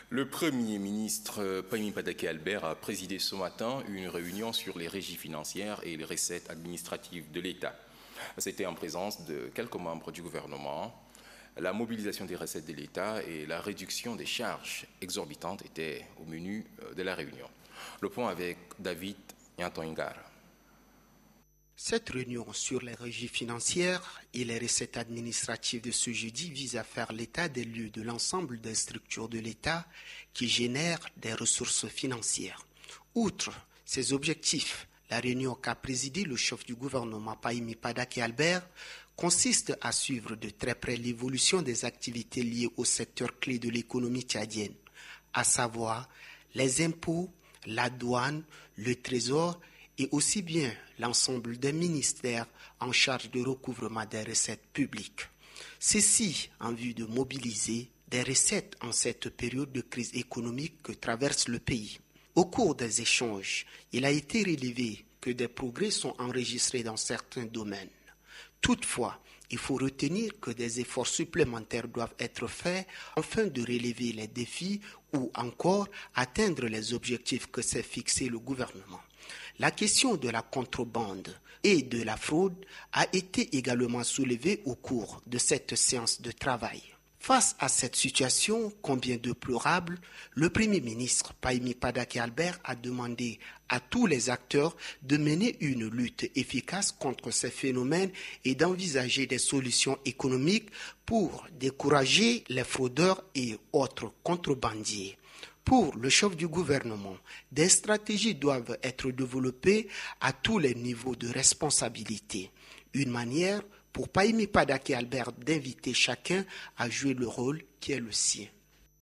Le Premier ministre Paymi Padaké Albert a présidé ce matin une réunion sur les régies financières et les recettes administratives de l'État. C'était en présence de quelques membres du gouvernement. La mobilisation des recettes de l'État et la réduction des charges exorbitantes étaient au menu de la réunion. Le point avec David Nyantoingar. Cette réunion sur les régies financières et les recettes administratives de ce jeudi vise à faire l'état des lieux de l'ensemble des structures de l'État qui génèrent des ressources financières. Outre ces objectifs, la réunion qu'a présidé le chef du gouvernement Paymi Padaké Albert consiste à suivre de très près l'évolution des activités liées au secteur clé de l'économie tchadienne, à savoir les impôts, la douane, le trésor et aussi bien l'ensemble des ministères en charge de recouvrement des recettes publiques. Ceci en vue de mobiliser des recettes en cette période de crise économique que traverse le pays. Au cours des échanges, il a été relevé que des progrès sont enregistrés dans certains domaines. Toutefois, il faut retenir que des efforts supplémentaires doivent être faits afin de relever les défis ou encore atteindre les objectifs que s'est fixé le gouvernement. La question de la contrebande et de la fraude a été également soulevée au cours de cette séance de travail. Face à cette situation combien déplorable, le Premier ministre Paymi Padaké Albert a demandé à tous les acteurs de mener une lutte efficace contre ces phénomènes et d'envisager des solutions économiques pour décourager les fraudeurs et autres contrebandiers. Pour le chef du gouvernement, des stratégies doivent être développées à tous les niveaux de responsabilité. Une manière pour Paymi Padaké Albert d'inviter chacun à jouer le rôle qui est le sien.